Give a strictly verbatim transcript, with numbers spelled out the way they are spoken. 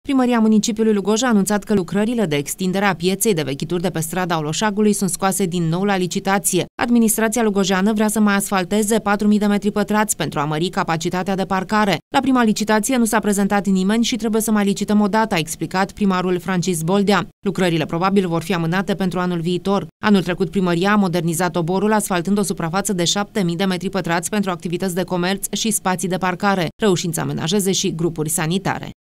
Primăria municipiului Lugoj a anunțat că lucrările de extindere a pieței de vechituri de pe strada Oloșagului sunt scoase din nou la licitație. Administrația lugojeană vrea să mai asfalteze patru mii de metri pătrați pentru a mări capacitatea de parcare. La prima licitație nu s-a prezentat nimeni și trebuie să mai licităm o dată, a explicat primarul Francis Boldea. Lucrările probabil vor fi amânate pentru anul viitor. Anul trecut primăria a modernizat oborul, asfaltând o suprafață de șapte mii de metri pătrați pentru activități de comerț și spații de parcare, reușind să amenajeze și grupuri sanitare.